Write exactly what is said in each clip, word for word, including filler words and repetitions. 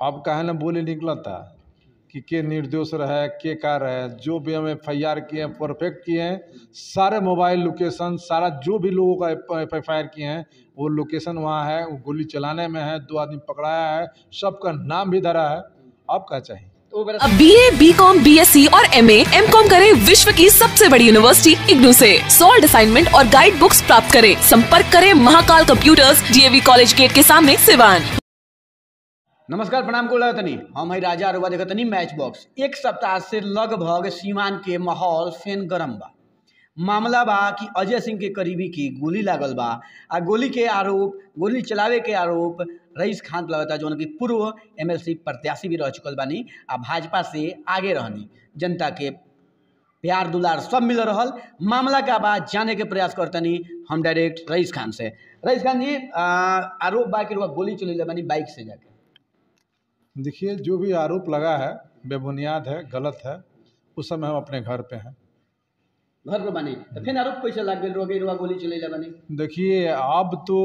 अब काहे ना बोले निकला था कि के निर्दोष रहे के का रहे, जो भी हम एफ आई आर किए हैं परफेक्ट किए हैं, सारे मोबाइल लोकेशन सारा जो भी लोगों का एफ आई आर किए हैं वो लोकेशन वहाँ है, वो गोली चलाने में है, दो आदमी पकड़ाया है, सबका नाम भी धरा है। अब क्या चाहिए? अब B A, B com, B S C और एम ए, एम कॉम करें विश्व की सबसे बड़ी यूनिवर्सिटी इग्नू से। सॉल्ड असाइनमेंट और गाइड बुक्स प्राप्त करें। संपर्क करें Mahakal computers, D A V college gate के सामने, सिवान। नमस्कार, प्रणाम को लगतनी हम है राजा अरुआ देखतनी मैच बॉक्स। एक सप्ताह से लगभग सीमान के माहौल फेन गरम बा। मामला बा कि अजय सिंह के करीबी की गोली लागल बा आ गोली के आरोप गोली चलावे के आरोप रईस खान लगता, जो उनकी पूर्व एम एल सी प्रत्याशी भी रह चुकल बानी आ भाजपा से आगे रहनी। जनता के प्यार दुलार सब मिल रहल। मामला का बाद जाने के प्रयास करतनी हम डायरेक्ट रईस खान से। रईस खान जी, आरोप बा कि गोली चले बानी बाइक से जाके। देखिए, जो भी आरोप लगा है बेबुनियाद है, गलत है। उस समय हम अपने घर पे हैं। घर पे बनी तो फिर आरोप कैसे लग गए रोगे रुआ गोली चले बनी? देखिए, अब तो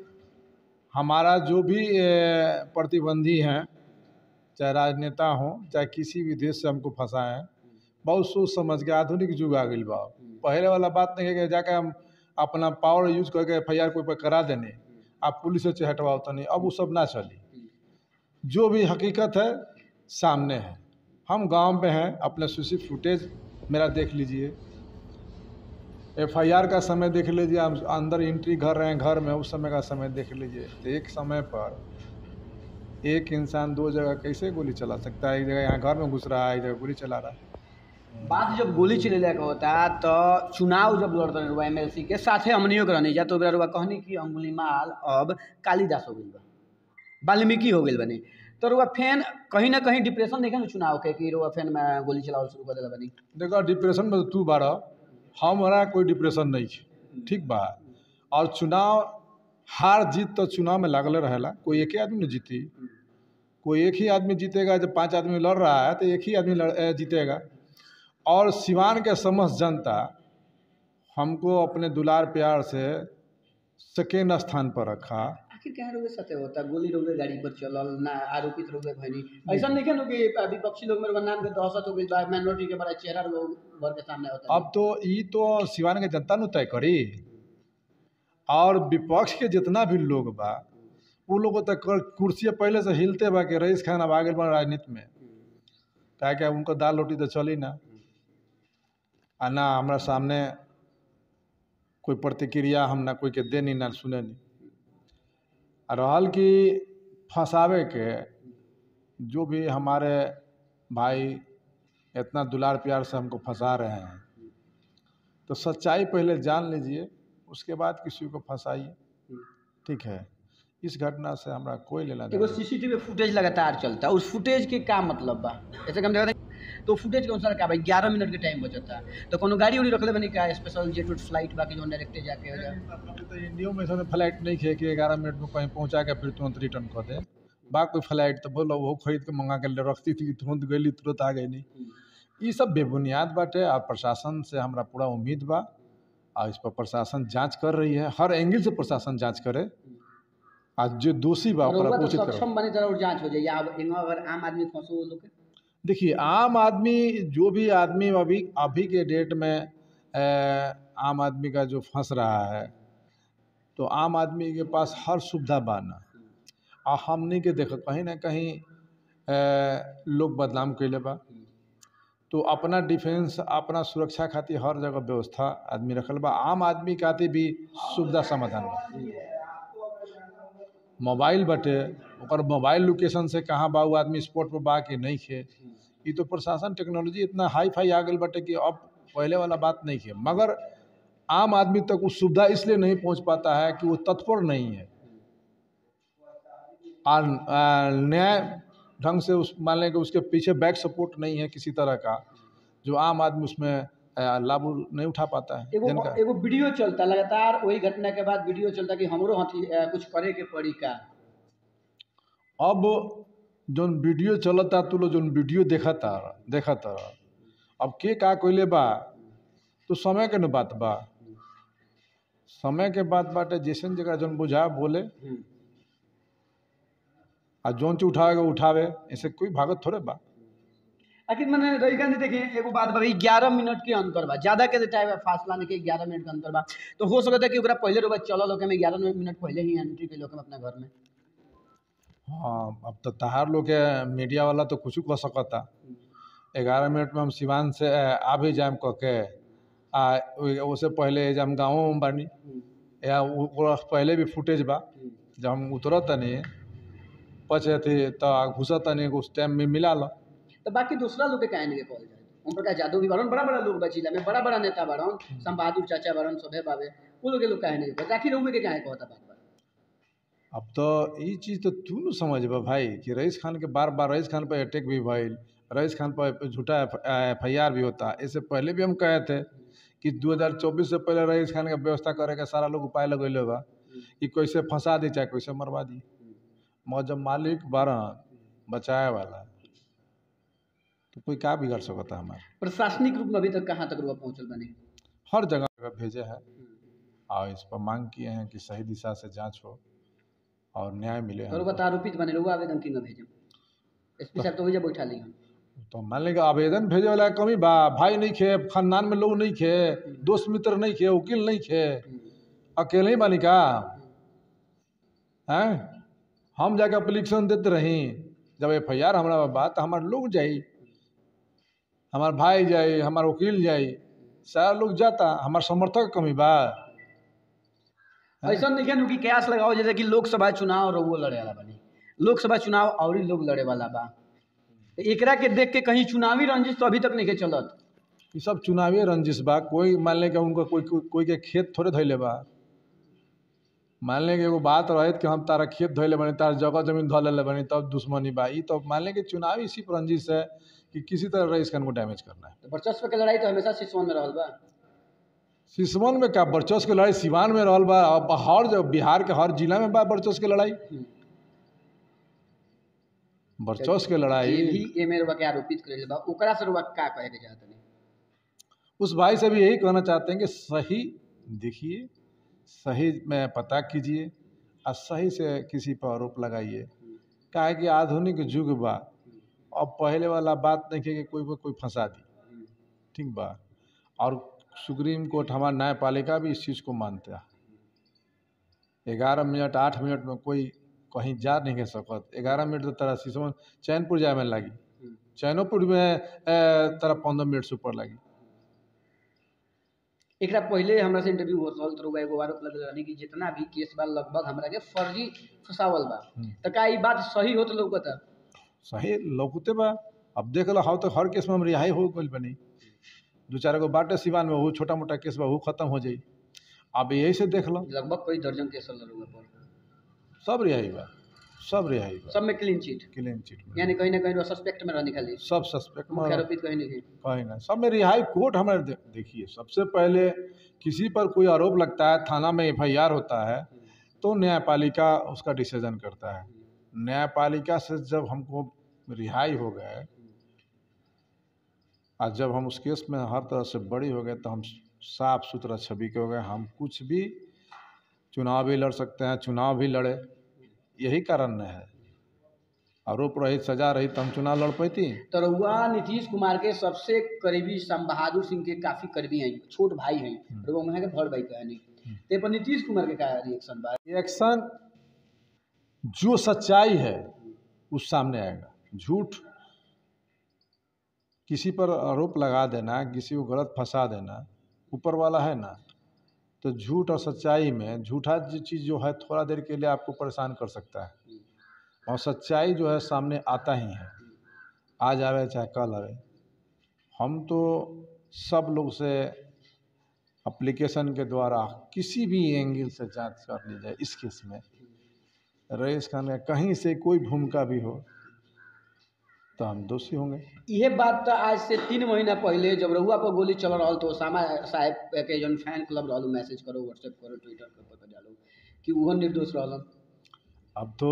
हमारा जो भी प्रतिबंधी हैं, चाहे राजनेता हो चाहे किसी भी देश से हमको फंसाए हैं, बहुत सोच समझ के आधुनिक युग आ गई बा। पहले वाला बात नहीं है कि जाके हम अपना पावर यूज करके एफ आई आर कोई पर करा देने, आप पुलिस से हटवाओ तो नहीं, अब वो सब ना चली। जो भी हकीकत है सामने है। हम गांव में हैं, अपने सीसी फुटेज मेरा देख लीजिए, एफ आई आर का समय देख लीजिए, हम अंदर एंट्री कर रहे हैं घर में, उस समय का समय देख लीजिए। तो एक समय पर एक इंसान दो जगह कैसे गोली चला सकता है? एक जगह यहाँ घर में घुस रहा है, एक जगह गोली चला रहा है। बात जब गोली चले का होता है तो चुनाव जब लड़ते रहे एम एल सी के साथ हमनियों रहनी जा, तो कहनी कि अंगुलीमाल अब कालिदास हो गई बा, वाल्मीकि हो गई बनी। तो रुआ फैन कहीं ना कहीं डिप्रेशन देखे ना चुनाव के कि रुआ फैन में गोली चलाओ शुरू कर दिला बनी। देखो, डिप्रेशन में तू बारह, हमारा कोई डिप्रेशन नहीं है, ठीक बा। और चुनाव हार जीत तो चुनाव में लागल रहेला। कोई एक ही आदमी ने जीती, कोई एक ही आदमी जीतेगा। जब पांच आदमी लड़ रहा है तो एक ही आदमी जीतेगा। और सिवान के समस्त जनता हमको अपने दुलार प्यार से सेकेंड स्थान पर रखा। आखिर क्या रोगे सत्य होता गोली रोगे गाड़ी पर चलल ना, आरोपित रोगे भनी ऐसा नहीं क्या कि विपक्षी लोग मेरे नाम के दहशत हो गई बा, माइनॉरिटी के बड़ा चेहरा भर के सामने होता। अब तो ये तो सिवान के जनता नु तय करी। और विपक्ष के जितना भी लोग बा वो लोग तो कुर्सी पहले से हिलते बा कि रईस खान अब आगे बा राजनीति में, क्या क्या उनको दाल रोटी तो चली ना आ ना हमारा सामने कोई प्रतिक्रिया हम ना कोई के दे नहीं ना सुने नहीं। रहल कि फंसावे के जो भी हमारे भाई इतना दुलार प्यार से हमको फंसा रहे हैं, तो सच्चाई पहले जान लीजिए, उसके बाद किसी को फंसाइए, ठीक है? इस घटना से हमारा कोई लेना नहीं। C C T V footage लगातार चलता है, उस फुटेज के क्या मतलब बा? ऐसे हम देखते हैं तो फुटेज के अनुसार क्या भाई ग्यारह मिनट के टाइम बचता है, तो कोनो गाड़ी उड़ी रख ले बनी क्या स्पेशल जेट वेट फ्लाइट बाकी जो डायरेक्ट जाके हो जाए? तो इंडिया में ऐसा फ्लाइट नहीं है कि ग्यारह मिनट में कहीं पहुंचा के फिर तुरंत रिटर्न कर दे। बा कोई फ्लाइट तो बोलो वो खरीद के मंगा के रखती थी, तुरंत गई तुरंत आ गई नहीं। ये सब बेबुनियाद बाटे। और प्रशासन से हमारा पूरा उम्मीद बा और इस पर प्रशासन जांच कर रही है, हर एंगल से प्रशासन जांच करे। आज जो दोषी बा तो सक्षम बने जरूर जांच हो जाए। अब अगर आम आदमी फंसो लोग, देखिए आम आदमी जो भी आदमी अभी अभी के डेट में ए, आम आदमी का जो फंस रहा है, तो आम आदमी के पास हर सुविधा बाना और हमने के देखो कहीं ना कहीं ए, लोग बदनाम कैले बा। तो अपना डिफेंस अपना सुरक्षा खातिर हर जगह व्यवस्था आदमी रखल बा। आम आदमी खातिर भी सुविधा समाधान बा। मोबाइल बटे और मोबाइल लोकेशन से कहाँ बा वो आदमी स्पॉट पर बा कि नहीं है। ये तो प्रशासन टेक्नोलॉजी इतना हाई फाई आ गई बटे कि अब पहले वाला बात नहीं है। मगर आम आदमी तक वो सुविधा इसलिए नहीं पहुंच पाता है कि वो तत्पर नहीं है और न्याय ढंग से उस मान लें कि उसके पीछे बैक सपोर्ट नहीं है किसी तरह का, जो आम आदमी उसमें लाभ नहीं उठा पाता है। एगो एगो वीडियो चलता लगातार, वही घटना के बाद वीडियो चलता कि हमरो हाथी कुछ करे के पड़ी का। अब जो वीडियो चलता तू लोग जो वीडियो देखा था देखा था अब के का कोयले बा तो समय के न बात बा, समय के बात बाटे। जैसन जगह जन बुझा बोले और जोन चीज उठावेगा उठावे, ऐसे कोई भागत थोड़े बा। आखिर मैंने रही गांधी देखिए एगो बात भाई ग्यारह मिनट के अंतर बा, ज्यादा के टाइम फासला नहीं के ग्यारह मिनट के अंतर बा, तो हो सकता है कि ओकरा पहले रोबा चलल होके में ग्यारह मिनट पहले ही एंट्री के लोग अपना घर में। हाँ अब तो तहार लोग के मीडिया वाला तो कुछ कह सकता, ग्यारह मिनट में हम सिवान से आ भी जाम कह के आ उससे पहले जब हम गाँव में बानी या वो पहले भी फुटेज बा, जब हम उतरत नहीं पचे थे तो घुसत नहीं उस टाइम में मिला लो। तो बाकी दूसरा लोग के काहे नहीं कहल जाए, ओम प्रकाश यादव भी बारन, बड़ा बड़ा लोग बा जिला में, बड़ा बड़ा नेता बारन, सम बहादुर चाचा बारन, सभे बाबे, वो लोग के लोग काहे नहीं कहता, आखिर लोग के काहे कहता बात बात। अब तो ये चीज़ तो तू न समझबा भाई कि रईस खान के बार बार रईस खान पर अटैक भी भइल, रईस खान पर झूठा एफ आई आर भी होता। इससे पहले भी हम कहे थे कि दो हज़ार चौबीस से पहले रईस खान के व्यवस्था करे के सारा लोग उपाय लगैले बा कि कैसे फंसा दी चाहे कैसे मरवा दी, मगर जब मालिक बारन बचाए वाला तो कोई क्या बिगड़ सकता हमारे। प्रशासनिक रूप में अभी तक कहाँ तक रुआ पहुँचल बने? हर जगह भेजे हैं और इस पर मांग किए हैं कि सही दिशा से जांच हो और न्याय मिले। तो बता आरोपित बने लोग आवेदन की न भेजम, एसपी साहब तो वही बैठा ली हम तो मान लेंगे आवेदन भेजे वाला कमी बा, भाई नहीं खे, खानदान में लोग नहीं खे, दोस्त मित्र नहीं खे, वकील नहीं खे, अकेले ही बानी का हैं। हम जाके एप्लीकेशन देते रही, जब एफ आई आर हमारा बात हमारे लोग जाई, हमारे भाई जाई, हमारे वकील जाई, सारा लोग जाता, हमारे समर्थक कमी बा। ऐसा नहीं है कि कयास लगाओ जैसे कि लोकसभा चुनाव और वो लड़े वाला बनी, लोकसभा चुनाव और ही लोग लड़े वाला बा, एकरा के देख के कहीं चुनावी रंजिश तो अभी तक नहीं के चलत। ये सब चुनावी रंजिश बा, कोई मान लें कि उनको कोई कोई, कोई के खेत थोड़े धैले बा। मान लें कि एगो बात रहे कि हम तारा खेत धैले बनी, तारा जगह जमीन धो ले बनी, तब दुश्मनी बा। ये तो मान लें कि चुनावी इसी रंजिश है कि किसी तरह रईस खान को डैमेज करना है। तो वर्चस्व के लड़ाई तो हमेशा सिसवन में रहल बा। सिसवन में क्या वर्चस्व की लड़ाई, सिवान में रहल बा, अब हर जगह बिहार के हर जिला में बा वर्चस्व की लड़ाई। वर्चस्व के लड़ाई ये भी एमे रुआ के आरोपित करेले बा, ओकरा से रुआ का कहे के चाहत नहीं? उस भाई से भी यही कहना चाहते हैं कि सही देखिए, सही में पता कीजिए और सही से किसी पर आरोप लगाइए। क्या है कि आधुनिक युग बा, अब पहले वाला बात नहीं है कि कोई को कोई फंसा दी, ठीक बा। और सुप्रीम कोर्ट हमारा न्यायपालिका भी इस चीज़ को मानता है। ग्यारह मिनट आठ मिनट में कोई कहीं जा नहीं के सकत। ग्यारह मिनट तो तरह सिसवन चैनपुर जाए में लगी, चैनपुर में तरह पंद्रह मिनट से ऊपर लगी। एक पहले हमरा से इंटरव्यू हो रहल तो एगो आरोप लगल रहनी कि जितना भी केस बा लगभग हमरा के फर्जी फसावल बा, तो का ई बात सही हो तो लोग बता? सही लौकते बा। अब देख लो हाउ तो हर केस में हम रिहाई हो गई बनी, दो चार गो बाटे सिवान में वो छोटा मोटा केस बा वो खत्म हो जाई। अब यही से देख लो लगभग कोई दर्जन केस लड़ूंगा पर सब रिहाई बा, सब रिहाई बा, सब में क्लीन चिट, क्लीन चिट में, यानी कहीं ना कहीं सस्पेक्ट में रहने खाली सब सस्पेक्ट में, आरोपित कहीं नहीं कहीं ना, सब में रिहाई। कोर्ट हमारे दे, देखिए सबसे पहले किसी पर कोई आरोप लगता है, थाना में एफ आई आर होता है तो न्यायपालिका उसका डिसीजन करता है। न्यायपालिका से जब हमको रिहाई हो गए और जब हम उस केस में हर तरह से बड़ी हो गए तो हम साफ सुथरा छवि के हो गए। हम कुछ भी चुनाव भी लड़ सकते हैं, चुनाव भी लड़े, यही कारण है। आरोप रहित सजा रही तो हम चुनाव लड़ पाती। तो रउआ नीतीश कुमार के सबसे करीबी सम बहादुर सिंह के काफी करीबी हैं, छोट भाई हैं, रउआ वहाँ के भड़ भाई कहनी, ते पर नीतीश कुमार के क्या रिएक्शन बा? रिएक्शन जो सच्चाई है उस सामने आएगा। झूठ किसी पर आरोप लगा देना, किसी को गलत फंसा देना, ऊपर वाला है ना, तो झूठ और सच्चाई में झूठा चीज़ जो है थोड़ा देर के लिए आपको परेशान कर सकता है और सच्चाई जो है सामने आता ही है, आज आवे चाहे कल आवे। हम तो सब लोग से एप्लीकेशन के द्वारा किसी भी एंगल से जांच कर ली जाए इस केस में, रईस खान का कहीं से कोई भूमिका भी हो तो हम दोषी होंगे। यह बात तो आज से तीन महीना पहले जब रउआ पर गोली चल रहा तो ओसामा साहब के जन फैन क्लब रहा, मैसेज करो, व्हाट्सएप करो, ट्विटर पर पता डालो कि वो निर्दोष रहा। अब तो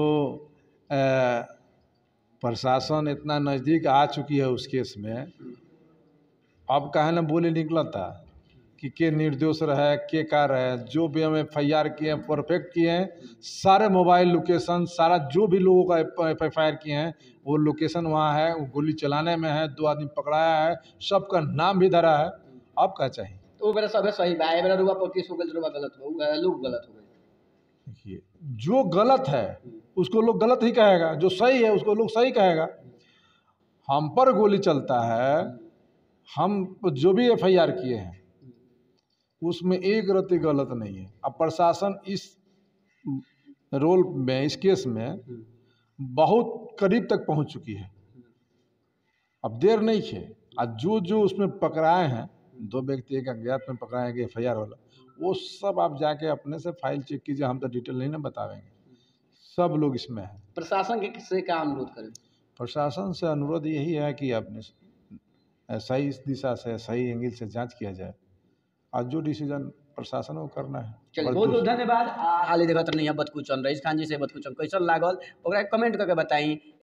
प्रशासन इतना नज़दीक आ चुकी है उस केस में, अब कहे ना बोले निकला था कि के निर्दोष रहे, के का रहे। जो भी हम एफ आई आर किए हैं परफेक्ट किए हैं, सारे मोबाइल लोकेशन, सारा जो भी लोगों का एफ आई आर किए हैं वो लोकेशन वहाँ है, वो गोली चलाने में है, दो आदमी पकड़ाया है, सबका नाम भी धरा है। अब क्या चाहिए? तो वो बेरा सब सही बा, ए बेरा रुआ पर केस हो गइल, रुआ गलत हो गए, लोग गलत हो गए। देखिए, जो गलत है उसको लोग गलत ही कहेगा, जो सही है उसको लोग सही कहेगा। हम पर गोली चलता है, हम जो भी एफ आई आर किए हैं उसमें एक रत्ती गलत नहीं है। अब प्रशासन इस रोल में, इस केस में बहुत करीब तक पहुंच चुकी है, अब देर नहीं है। आज जो जो उसमें पकड़ाए हैं, दो व्यक्ति एक अज्ञात में पकड़ाए गए एफ आई आर वाला, वो सब आप जाके अपने से फाइल चेक कीजिए, हम तो डिटेल नहीं ना बतावेंगे। सब लोग इसमें हैं। प्रशासन के से क्या अनुरोध करें? प्रशासन से अनुरोध यही है कि अपने सही इस दिशा से, सही एंगल से जांच किया जाए, और जो डिसीजन प्रशासन को करना है। चलिए, बहुत बहुत धन्यवाद। हाल ही देखत नहीं है बतकुचन रईस खान जी से बतकुचन कैसन लागल ओकरा कमेंट करके बताई।